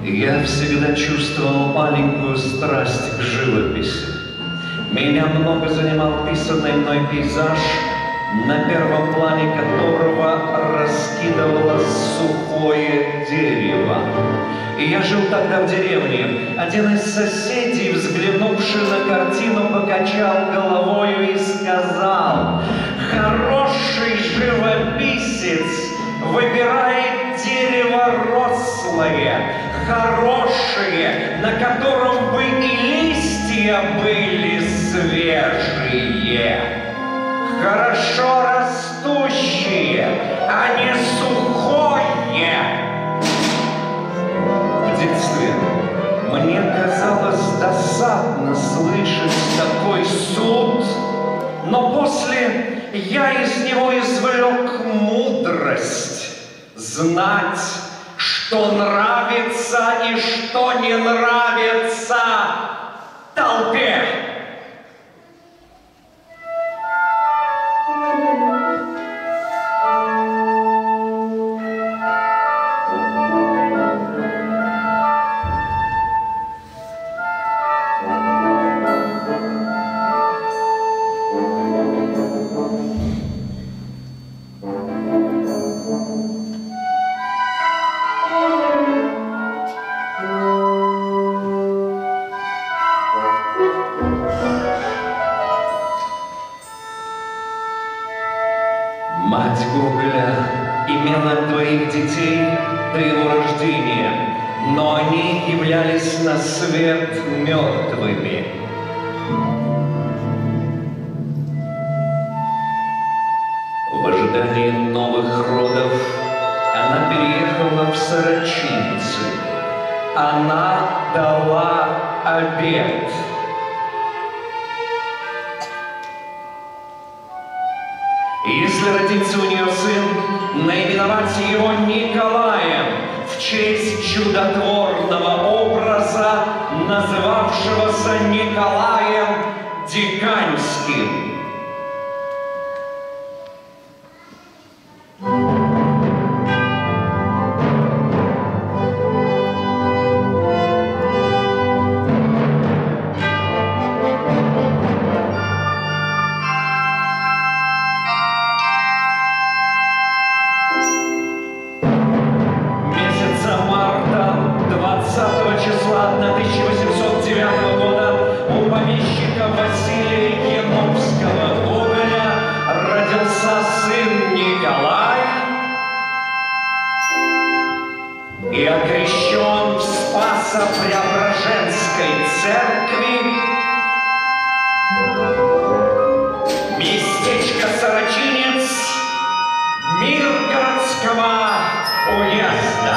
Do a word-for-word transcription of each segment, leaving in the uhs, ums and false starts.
Я всегда чувствовал маленькую страсть к живописи. Меня много занимал писанный мной пейзаж, на первом плане которого раскидывалось сухое дерево. И я жил тогда в деревне. Один из соседей, взглянувший на картину, покачал головою и сказал: «Хороший живописец выбирает дерево рослое, хорошее, на котором бы и листья были свежие, хорошо растущие, а не сухое». В детстве мне казалось досадно слышать такой суд, но после я из него извлек мудрость знать, что нравится и что не нравится толпе. Мать Гоголя имела двоих детей до его рождения, но они являлись на свет мертвыми. В ожидании новых родов она переехала в Сорочинцы. Она дала обет. Если родится у нее сын, наименовать его Николаем в честь чудотворного образа, называвшегося Николаем Диканьским. тысяча восемьсот девятого года у помещика Василия Яновского Гоголя родился сын Николай и окрещен в Спасо-Преображенской церкви местечко Сорочинец Миргородского уезда.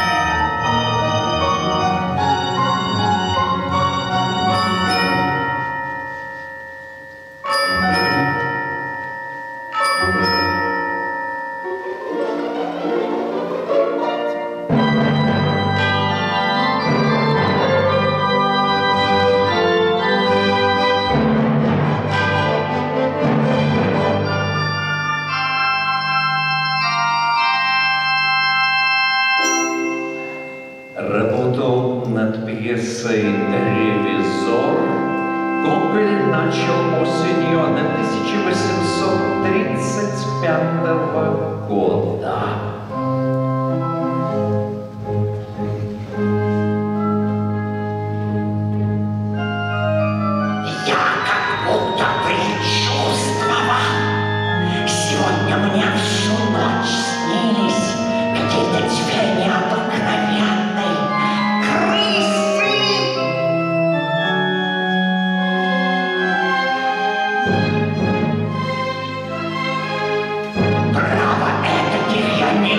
Работу над пьесой «Ревизор» Гоголь начал осенью тысяча восемьсот тридцать пятого года. Я как будто предчувствовал. Сегодня мне всю ночь снились какие-то тебе необыкновенные право, этаких я не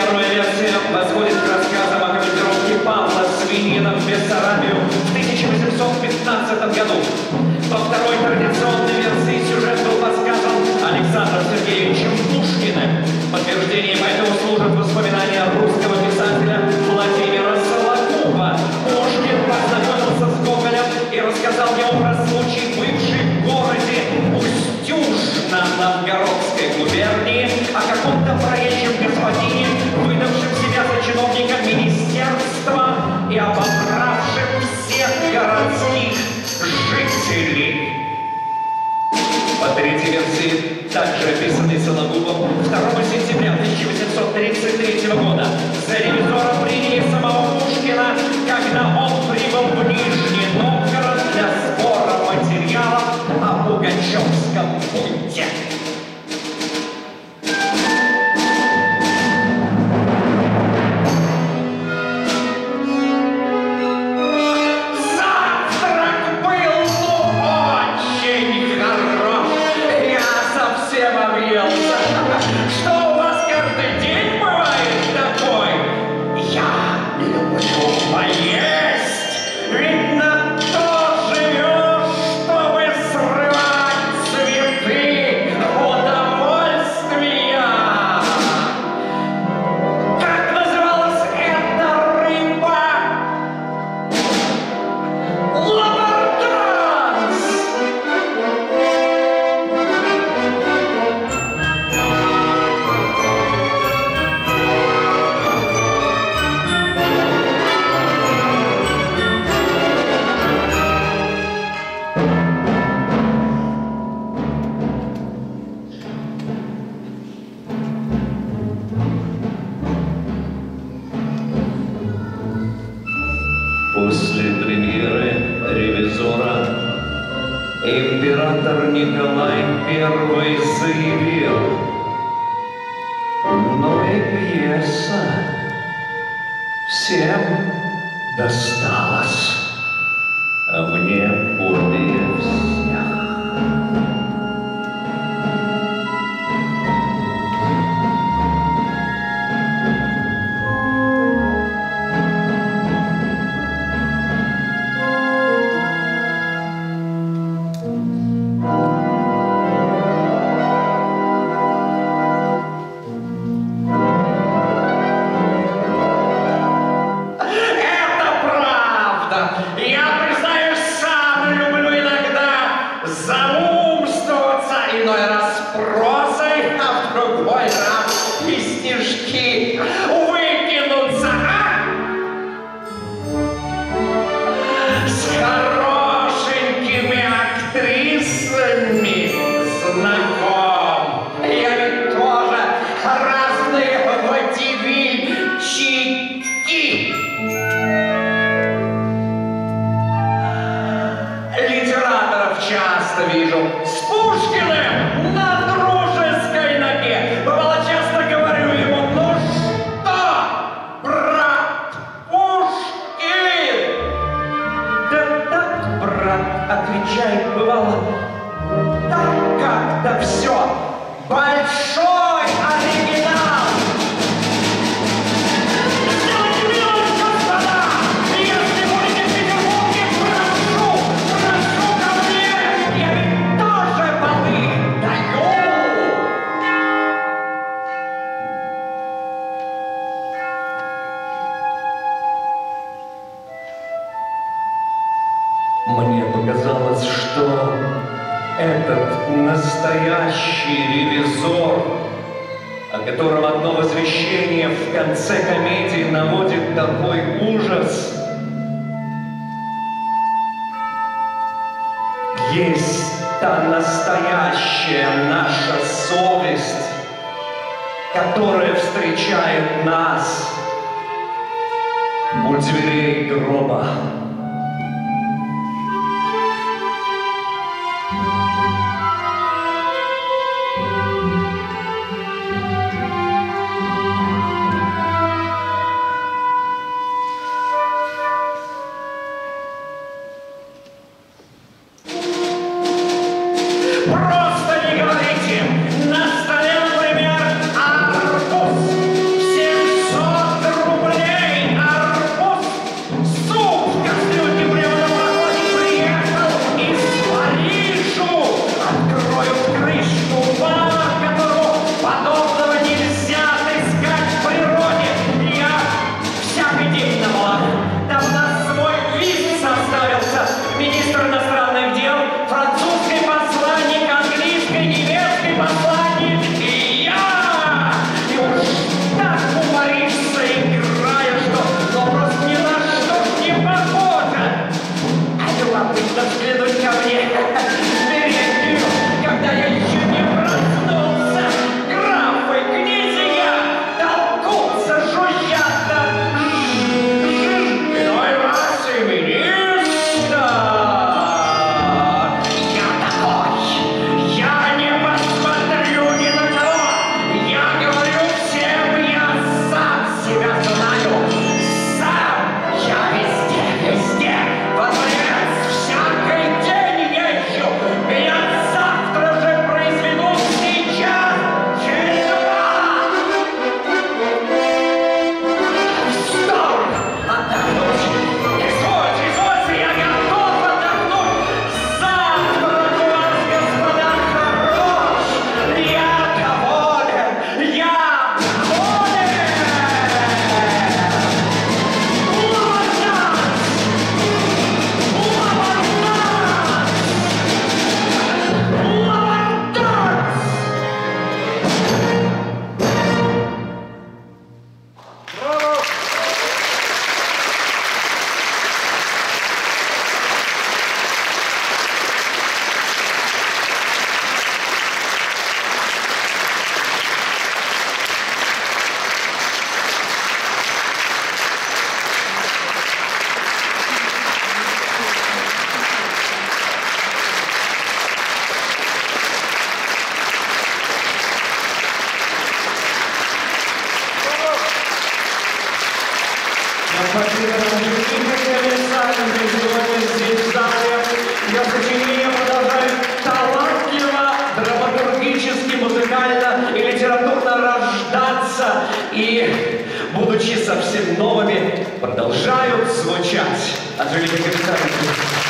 Первая версия восходит к рассказам о командировке Павла Свинина в Бессарабию в тысяча восемьсот пятнадцатом году. Во второй традиционной версии сюжет был подсказан Александром Сергеевичем Пушкиным. Подтверждением этому служат воспоминания русского писателя Владимира Солокуба. Пушкин познакомился с Гоголем и рассказал ему про случай, бывший в городе Устюжна Новгородской губернии, о каком-то проезжем господине, выдавшем себя за чиновника министерства и обобравшем всех городских жителей. По третьей версии, также описанной Сологубом, второго сентября тысяча восемьсот тридцать третьего года за ревизора приняли самого Пушкина, когда он прибыл в Нижний Новгород для сбора материалов о Пугачевском бунте. После премьеры «Ревизора» император Николай Первый заявил: «Ну и пьеса всем досталась, а мне более всех». Отвечает, бывало, так как-то все. Большой оригинал! Сделайте милость, господа! Если будете в Петербурге, прошу, прошу ко мне! Я ведь тоже балы даю! Мне показалось, что этот настоящий ревизор, о котором одно возвещение в конце комедии наводит такой ужас, есть та настоящая наша совесть, которая встречает нас у дверей гроба. Просто не говорите! На столе, например, арбуз. Всем Спасибо, Анжелика Александровна, сегодня здесь в зале. Ее сочинения продолжают талантливо, драматургически, музыкально и литературно рождаться. И, будучи совсем новыми, продолжают звучать. Анжелика Александровна.